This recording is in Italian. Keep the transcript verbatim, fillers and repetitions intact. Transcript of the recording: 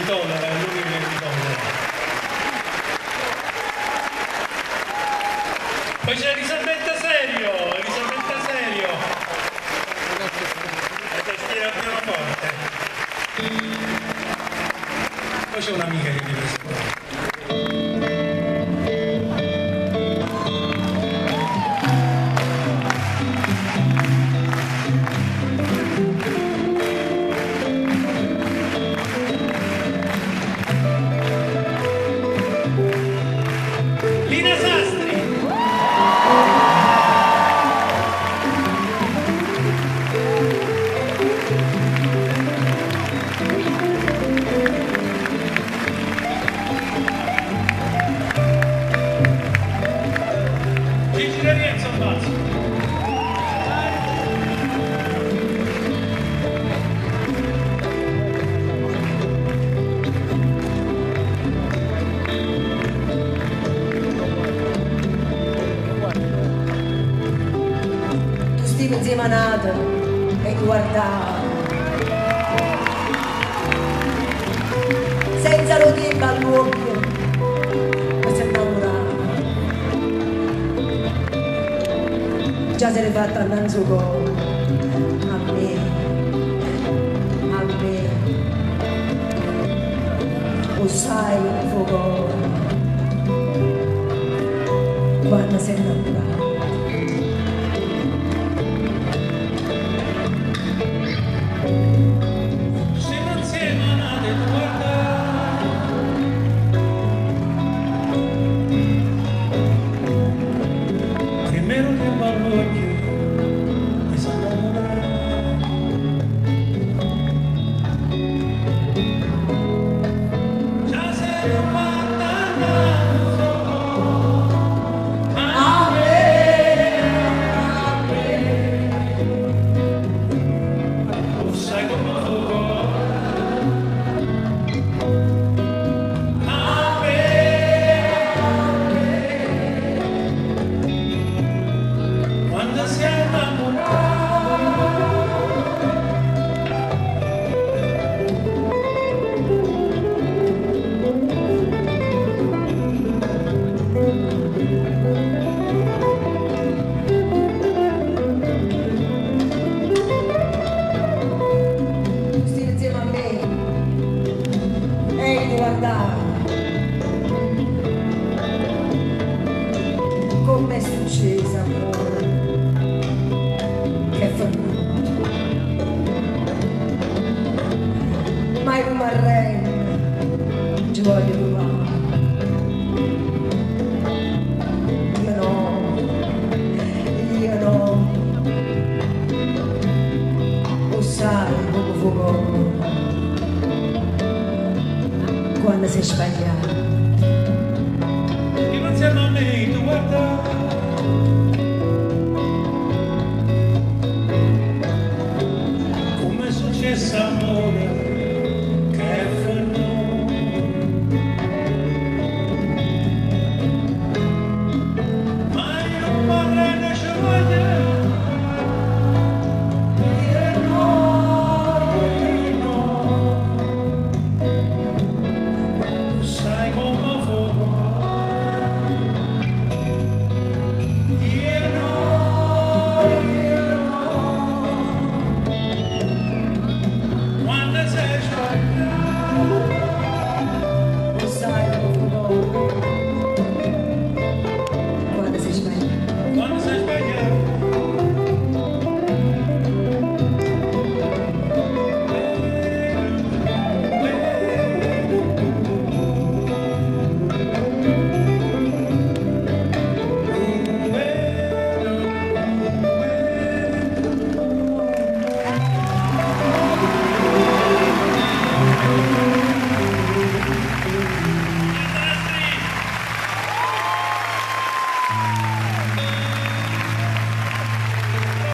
tollera, è lui che mi tollera. Poi c'è Elisabetta Serio, Elisabetta Serio. La tastiera al pianoforte. Poi c'è un'amica che viene a scuola. Insieme a nato e guardavo senza lo tempo all'occhio mi si innamorava, già se l'è fatta innanzi con a me, a me lo sai come fuoco quando sei innamorato. Come è successo, amore, che fa mai rimarrei, ci voglio provare. Io no, io no, lo sai come fuoco quando sei sbagliato.